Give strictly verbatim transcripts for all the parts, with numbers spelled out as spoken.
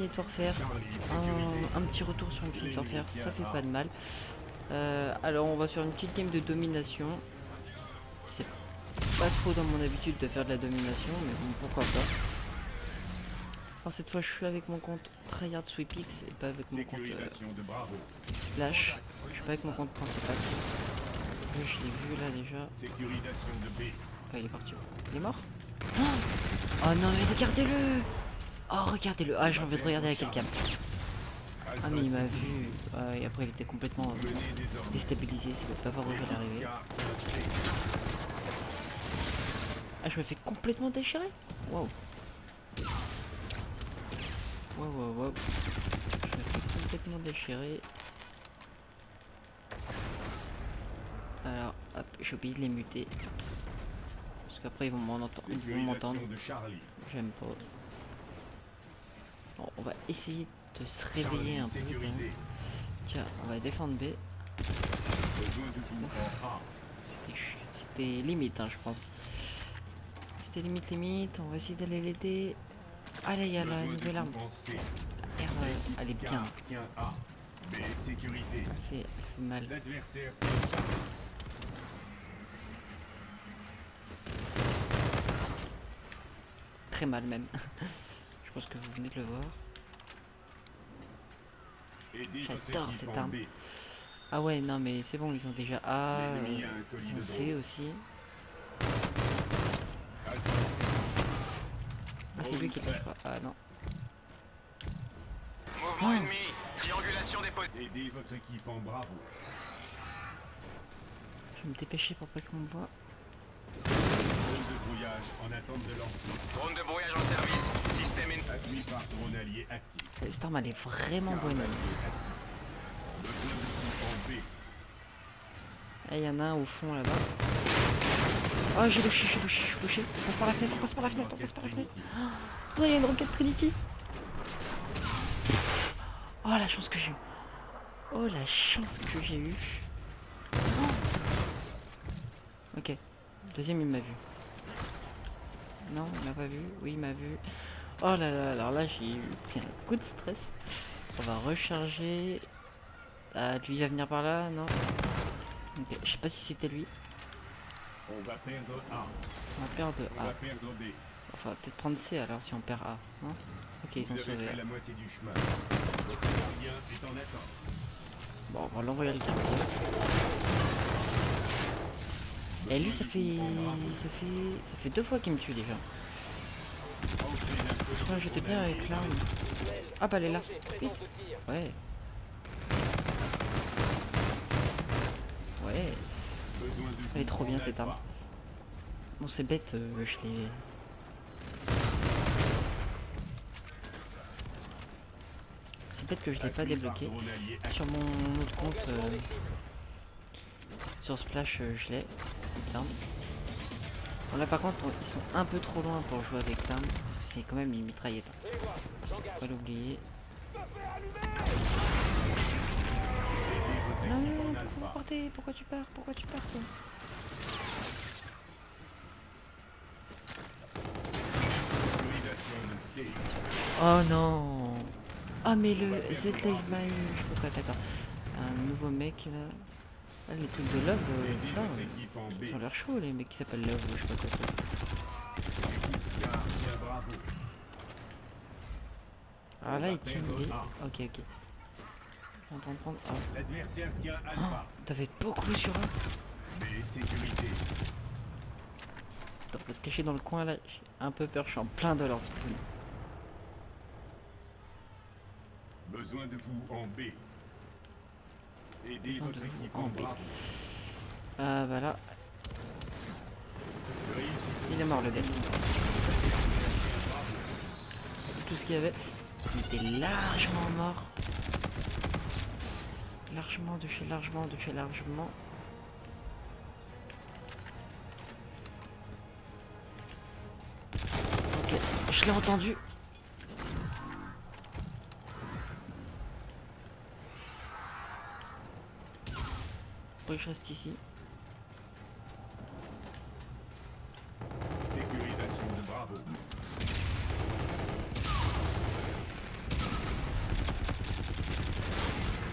Infinite Warfare. Un, un petit retour sur Infinite Warfare, ça fait pas de mal. Euh, alors on va faire une petite game de domination. C'est pas trop dans mon habitude de faire de la domination, mais bon, pourquoi pas. Alors cette fois je suis avec mon compte Tryhard Sweepix et pas avec mon compte euh, Splash. Je suis pas avec mon compte principal. Je l'ai vu là déjà. Ah, il est parti. Il est mort? Oh non mais regardez-le! Oh regardez-le! Ah j'ai envie de regarder à quelqu'un. Ah mais il m'a vu. Ah, et après il était complètement euh, déstabilisé. Il ne peut pas voir où j'allais arriver. Ah je me fais complètement déchirer. Waouh. Waouh waouh waouh. Je me fais complètement déchirer. Alors hop, j'ai oublié de les muter. Parce qu'après ils vont m'entendre. J'aime pas. Bon, on va essayer de se réveiller un peu. Tiens, on va défendre B. C'était limite, hein, je pense. C'était limite, limite. On va essayer d'aller l'aider. Allez, il y a la nouvelle arme. La R, elle est bien. Elle fait, elle fait mal. Très mal même. Je pense que vous venez de le voir. J'adore cette arme. Ah ouais, non mais c'est bon, ils ont déjà A, euh, ils ont C aussi. Ah c'est lui qui touche pas. Ah non. Mouvement oh. Ennemi, triangulation des postes. Aidez votre équipe en bravo. Je vais me dépêcher pour pas qu'on me voit. Drone de brouillage en attente de lancement. Drone de brouillage en service. Système admis par drone allié actif. Cette arme elle est vraiment bonne. Et il y en a un au fond là-bas. Oh j'ai louché, j'ai louché, j'ai louché. On passe par la fenêtre, on passe par la fenêtre, on passe par la fenêtre. Oh il y a une roquette Trinity. Oh la chance que j'ai eu. Oh la chance que j'ai eu. Oh. Ok. Deuxième il m'a vu. Non il m'a pas vu. Oui il m'a vu. Oh là là, alors là j'ai eu un coup de stress. On va recharger. Ah lui il va venir par là, non? Ok, je sais pas si c'était lui. On va perdre A. On va perdre A. On va perdre B. Enfin peut-être prendre C alors si on perd A. Non? Ok ils ont sauvé. Fait la moitié du chemin. Votre gardien est en attente. Bon on va l'envoyer le gardien. Et lui ça fait... ça fait... ça fait deux fois qu'il me tue déjà. Je crois que j'étais bien avec l'arme. Ah bah elle est là. Oui. Ouais. Ouais. Elle est trop bien cette arme. Bon c'est bête, euh, je l'ai... C'est bête que je l'ai pas débloqué. Sur mon autre compte, euh, sur Splash, euh, je l'ai. L'arme. Bon là par contre ils sont un peu trop loin pour jouer avec l'arme. C'est quand même une mitraillette. Faut pas l'oublier. Non, non, pourquoi, pourquoi tu pars? Pourquoi tu pars toi? Oh non. Ah mais le Z-Live Mine, je sais pas, d'accord. Un nouveau mec là. Ah, les trucs de Love, euh, putain, euh, ils ont l'air chauds les mecs qui s'appellent Love, je sais pas quoi ça. Ah là il tient les... Ok ok. On va en prendre un. L'adversaire tient Oh, Alpha. t'avais beaucoup sur un. Mais sécurité. On peut se cacher dans le coin là, j'ai un peu peur, je suis en plein de leur spawn. Besoin de vous en B. Aidez Besoin votre de équipe vous en en B. bravo. Ah bah là, il est mort le deck. Tout ce qu'il y avait, il était largement mort. Largement de chez largement de chez largement. Ok, je l'ai entendu. Bon, je reste ici. Sécurisation de Bravo.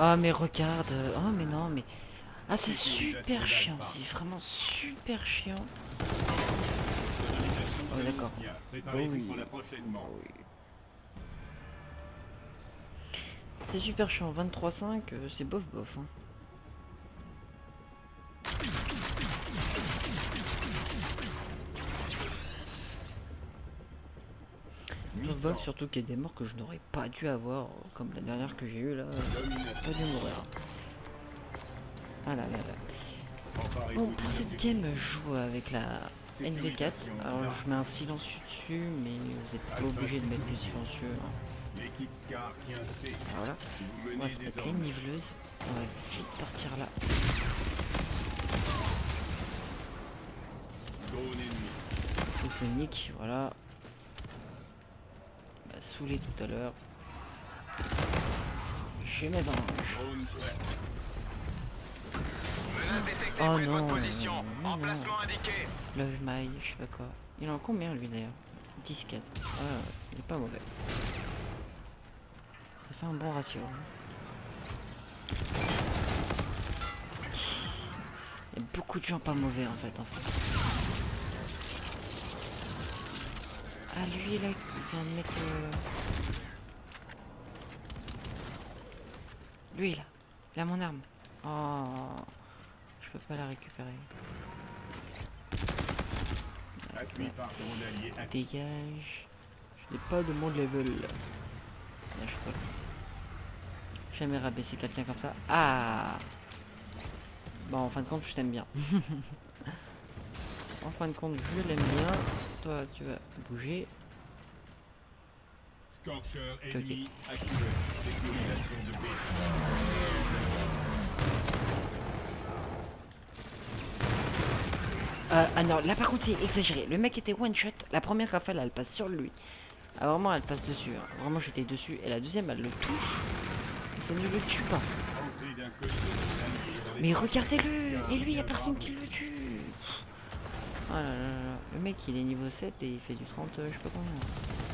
Ah mais regarde, oh mais non mais... Ah c'est super chiant, c'est vraiment super chiant. Oh d'accord. Oh oui. Oui. C'est super chiant, vingt-trois cinq, euh, c'est bof bof. Hein. Bof bof, surtout qu'il y a des morts que je n'aurais pas dû avoir, comme la dernière que j'ai eue là. Pas dû mourir. Ah là là là. Bon, pour cette game, je joue avec la N V quatre. Alors je mets un silencieux dessus, mais vous n'êtes pas obligé de mettre du silencieux. Hein. Voilà. On va se mettre les niveleuses. On va vite partir là. C'est Nick, voilà. Il m'a saoulé tout à l'heure. Je vais mettre un... Oh non, non, non, non. Love my, je sais pas quoi. Il en a combien lui d'ailleurs? dix quatre. Ah, il est pas mauvais. Ça fait un bon ratio. Il y a beaucoup de gens pas mauvais en fait. En fait. Ah lui là, il vient de mettre le... Lui là, il a mon arme. Oh, je peux pas la récupérer. Dégage. Je n'ai pas de mon level. Là, je peux jamais rabaisser quelqu'un comme ça. Ah. Bon, en fin de compte, je t'aime bien. En fin de compte, je l'aime bien. Toi, tu vas bouger. Scorcher Ok. ennemi activé. Sécurisation de B. Euh, ah non, là par contre c'est exagéré. Le mec était one shot. La première rafale elle passe sur lui. Ah vraiment elle passe dessus. Hein. Vraiment j'étais dessus. Et la deuxième elle le touche. Et ça ne le tue pas. Mais regardez-le. Et lui y a personne qui le tue. Oh là là là. Le mec il est niveau sept et il fait du trente, euh, je sais pas combien.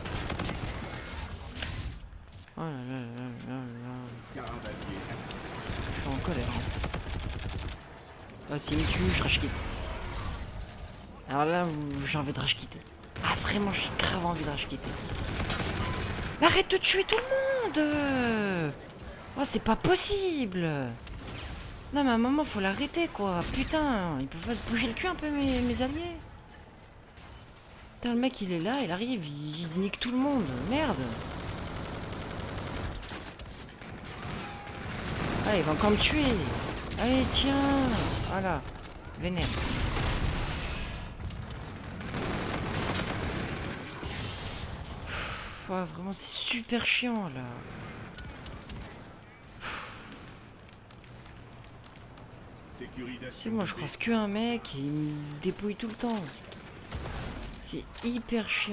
Oh là là là là là là. Je suis en colère. Hein. Ah s'il me tue, je rage quitte. Alors là, j'ai envie de rage quitter. Ah vraiment, j'ai grave envie de rage quitter. Mais arrête de tuer tout le monde. Oh c'est pas possible. Non mais à un moment faut l'arrêter quoi. Putain, ils peuvent pas se bouger le cul un peu mes, mes alliés. Putain le mec il est là, il arrive, il, il nique tout le monde. Merde. Ah il va encore me tuer. Allez tiens. Voilà. Vénère. Ouais, vraiment c'est super chiant là. C'est moi je croise que un mec et il me dépouille tout le temps. C'est hyper chiant.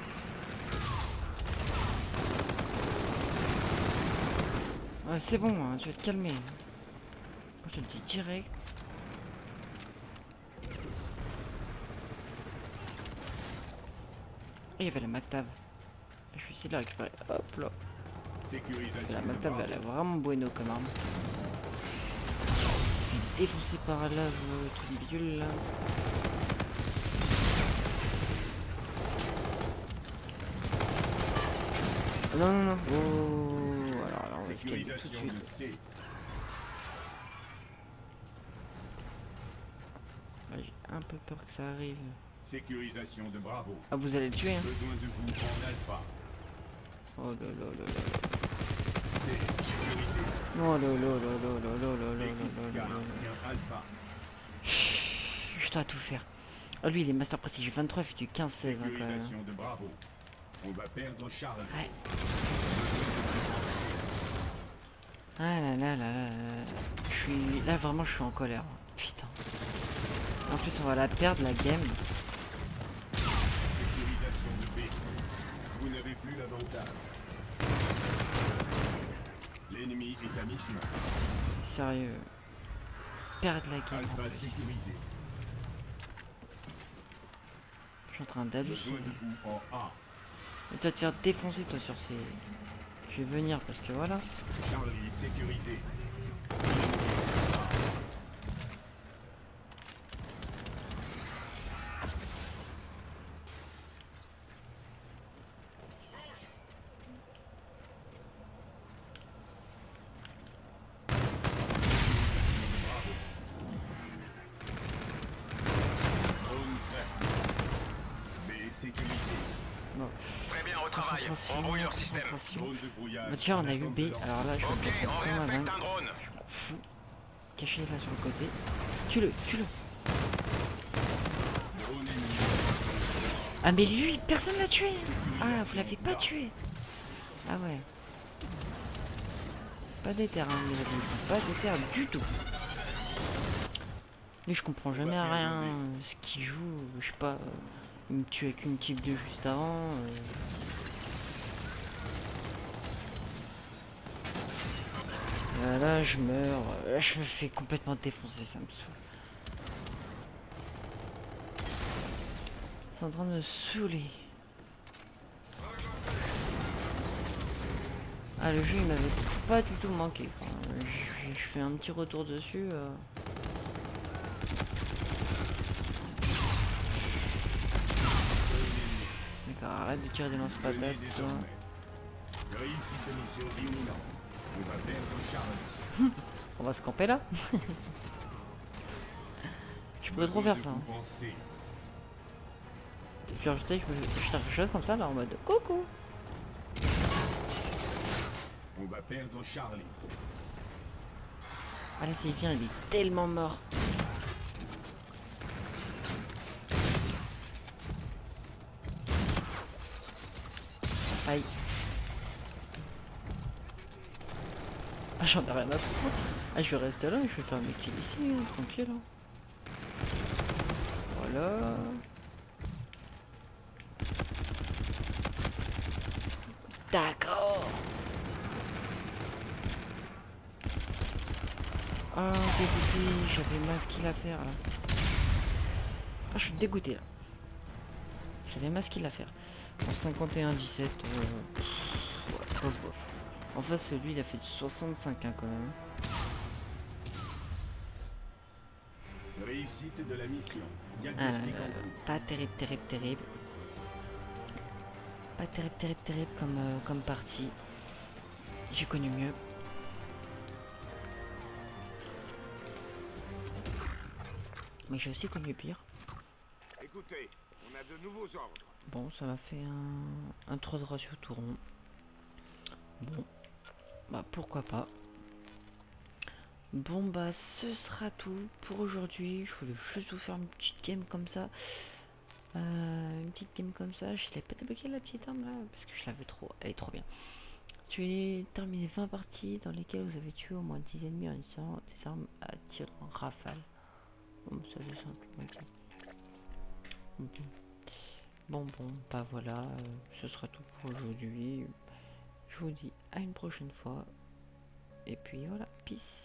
Ouais c'est bon, hein, tu vas te calmer. Moi je te le dis direct. Et il y avait la Mactav. Je vais essayer de la récupérer. Hop là. La Mactav elle est vraiment bueno comme arme. Je suis défoncé par là, le truc bidule là. Oh, non non non. Oh alors là on va se calmer tout de suite. Là, j'ai un peu peur que ça arrive. Sécurisation de Bravo. Ah vous allez le tuer hein. Besoin de vous en alpha. Oh là là là là. Oh là là là là là là là là là là là. Je dois tout faire. Oh lui il est master prestige vingt-trois, il fait du quinze seize hein, quand même. De Bravo. On va perdre Charles. Ouais. Ah là là là là. Je suis là vraiment je suis en colère. Putain. En plus on va la perdre la game. Vous n'avez plus l'avantage. L'ennemi est à mi-chemin. Sérieux. Perdre la game. Alpha sécurisé. Je suis en train d'halluciner. Besoin de vous en A. Mais tu vas te faire défoncer toi sur ces Je vais venir parce que voilà. Charlie sécurisé. Bon. Très bien, au travail. Concentration, On brouille leur système. concentration. Drone de brouillage. Bah tiens, on en a eu attente B, de lancement. alors là je Ok, vais me on faire très malin. réaffecte un drone. Je m'en fous. Cachez-les là sur le côté. Tue-le, tue-le. Drone ennemi. Ah mais lui, personne l'a tué. Ah, vous l'avez pas tué. Ah ouais. Pas d'éther, hein, mes amis. Pas d'éther du tout. Lui, je comprends jamais rien. Ce qu'il joue, je sais pas. euh, Il me tue avec une type deux juste avant. euh. Ah, là, je meurs. euh, Je me fais complètement défoncer, ça me saoule. C'est en train de me saouler. Ah, le jeu il m'avait pas du tout manqué. Enfin, je, je fais un petit retour dessus. Euh... D'accord, arrête de tirer des lance-patates. Venez toi. désormais. Réussite de mission imminente. On va perdre Charlie. On va se camper là. Je peux trop faire ça. Hein. Pensez. Et puis alors, je sais, je peux je fais quelque chose comme ça là en mode coucou. On va perdre Charlie. Ah là, c'est bien, il est tellement mort. Aïe. Ah, j'en ai rien à foutre. Ah, je vais rester là, je vais faire mes kills ici, hein, tranquille. Hein. Voilà. D'accord. Ah, dégoûté, j'avais mal kill à faire là. Ah, je suis dégoûté là. J'avais mal kill à faire. En cinquante et un dix-sept, euh... ouais, bof, bof. En face, lui, il a fait du soixante-cinq hein, quand même. Réussite de la mission. Ah, Diagnostic en euh, cours. pas terrible, terrible, terrible. Pas terrible, terrible, terrible comme, euh, comme partie. J'ai connu mieux. Mais j'ai aussi connu pire. Écoutez, on a de nouveaux ordres. Bon, ça m'a fait un, un trois de ratio tout rond. Bon, bah pourquoi pas. Bon bah ce sera tout pour aujourd'hui. Je voulais juste vous faire une petite game comme ça. Euh, une petite game comme ça. Je l'ai pas débloqué la petite arme là parce que je l'avais trop. Elle est trop bien. Tu as terminé vingt parties dans lesquelles vous avez tué au moins dix ennemis en utilisant des armes à tir en rafale. Bon, ça c'est simple. Ok. Ok. Bon bon bah voilà, euh, ce sera tout pour aujourd'hui. Je vous dis à une prochaine fois. Et puis voilà, peace.